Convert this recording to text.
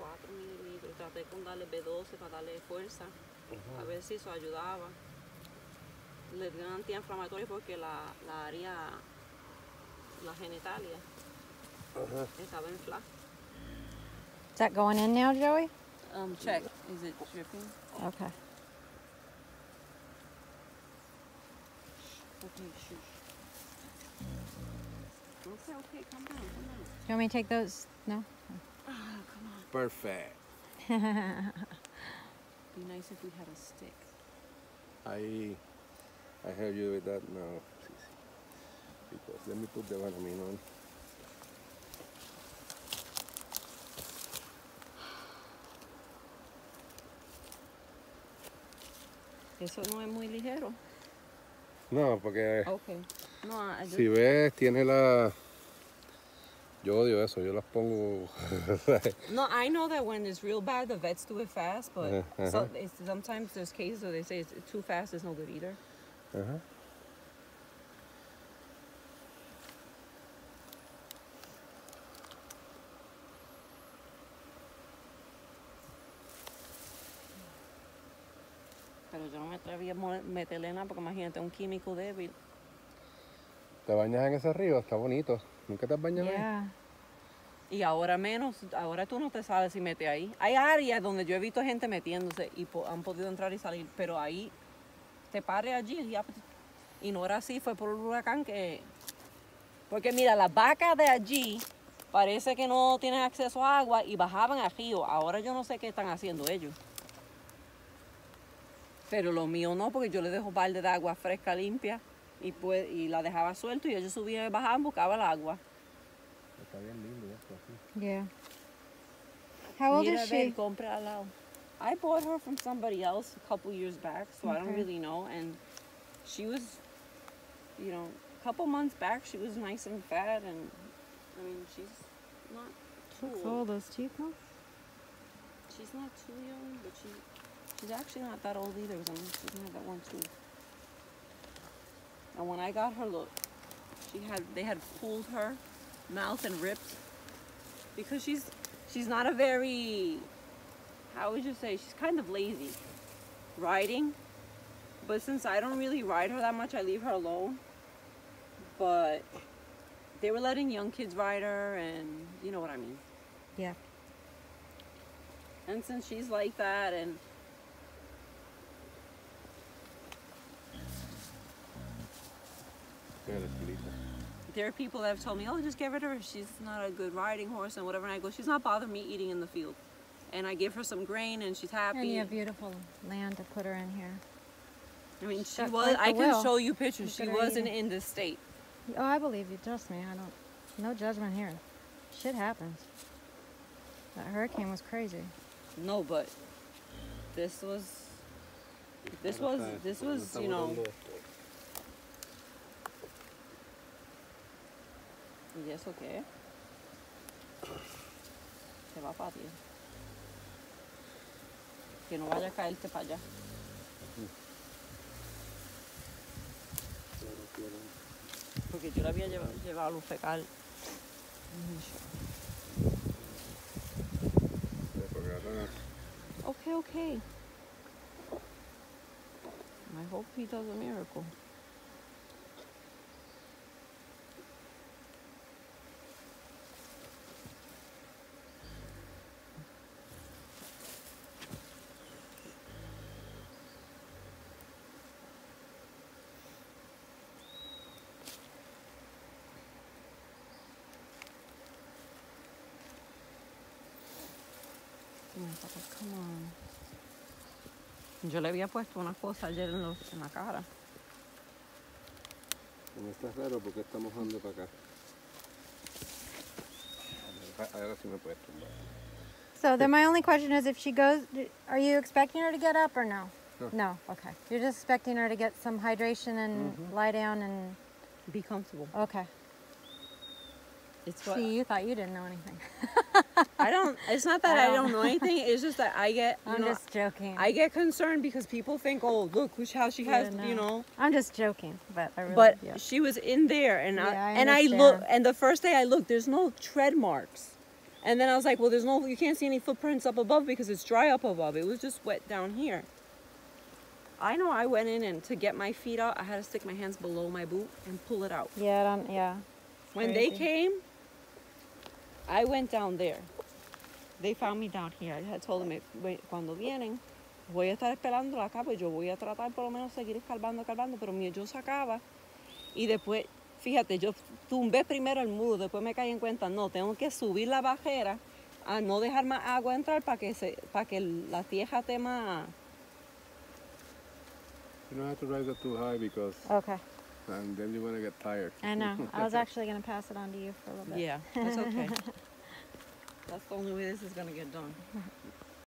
4 mililitros. Traté con darle B12 para darle fuerza, a ver si eso ayudaba. Le di un antiinflamatorio porque la área, la genitalia, estaba inflada. Is that going in now, Joey? Check. Is it dripping? Okay. Okay, shush. Okay, calm down. You want me to take those? No? Ah, come on. Perfect. Be nice if we had a stick. I help you with that now. Because let me put the Banamine on. Eso no es muy ligero. No, porque Okay. No, I just... si ves, tiene la... Yo odio eso, yo las pongo... No, I know that when it's real bad, the vets do it fast, but sometimes there's cases where they say it's too fast, it's no good either. Pero yo no me atreví a meterle nada porque imagínate, un químico débil. ¿Te bañas en ese río? Está bonito. ¿Nunca te has bañado ahí? Yeah. Y ahora menos, ahora tú no te sabes si mete ahí. Hay áreas donde yo he visto gente metiéndose y han podido entrar y salir, pero ahí te pare allí y no era así, fue por el huracán que... Porque mira, las vacas de allí parece que no tienen acceso a agua y bajaban al río. Ahora yo no sé qué están haciendo ellos. Pero lo mío no, porque yo le dejo balde de agua fresca, limpia, y la dejaba suelto y ellos subían y bajaban, buscaban el agua. Está bien lindo esto así. Yeah. How old Mira, is she? ven, compra al lado. I bought her from somebody else a couple years back, so I don't really know. And she was, you know, a couple months back, she was nice and fat, and I mean, she's not too Looks old. old, those teeth, huh? She's not too young, but she's actually not that old either. I mean, she doesn't have that one tooth. And when I got her, look, they had pulled her mouth and ripped because she's not a very, how would you say, she's kind of lazy riding, but since I don't really ride her that much, I leave her alone. But they were letting young kids ride her, and you know what I mean. Yeah. And since she's like that, and there are people that have told me, oh, just get rid of her, she's not a good riding horse and whatever, and I go, she's not bothering me eating in the field. And I give her some grain and she's happy. And you have beautiful land to put her in here. I mean, she That's was, like the I can will. show you pictures, Look she at her wasn't eating. in this state. Oh, I believe you. Trust me. No judgment here. Shit happens. That hurricane was crazy. No, but this was, you know. ¿Y eso qué? Se va para ti. Que no vaya a caerte para allá. Porque yo la había llevado a luz fecal. Okay. I hope he does a miracle. Come on. Yo le había puesto una cosa ayer en la cara. Como está raro porque está mojando para acá. Ahora sí me puedes tumbar. So then my only question is, if she goes, are you expecting her to get up or no? No. No. Okay. You're just expecting her to get some hydration and lie down and. Be comfortable. Okay. It's what See, you thought you didn't know anything. I don't. It's not that I don't know anything. It's just that I get. I'm just joking. I get concerned because people think, oh, look, how she has, Yeah, no. you know. I'm just joking, but I really. But yeah. she was in there, and Yeah, I I look. understand. And the first day I looked, there's no tread marks. And then I was like, well, you can't see any footprints up above because it's dry up above. It was just wet down here. I know I went in and to get my feet out, I had to stick my hands below my boot and pull it out. Yeah, yeah. When they came, I went down there. They found me down here. I had told them, cuando vienen, voy a estar esperando acá, pues yo voy a tratar por lo menos seguir escarbando, pero yo sacaba. Y después, fíjate, yo tumbé primero el muro, después me caí en cuenta, no, tengo que subir la bajera a no dejar más agua entrar para que la tierra esté más... You don't have to rise up too high because Okay. and then you're gonna get tired. I know. I was actually going to pass it on to you for a little bit. Yeah, that's okay. That's the only way this is going to get done.